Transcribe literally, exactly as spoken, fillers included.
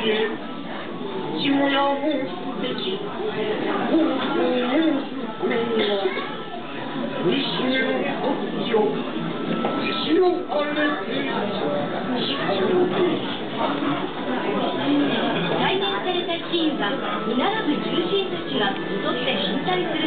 え下屋もべき本当もめは西の国境西の荒れて鹿の手改元されたシーンは見習う重臣たちがそって反対する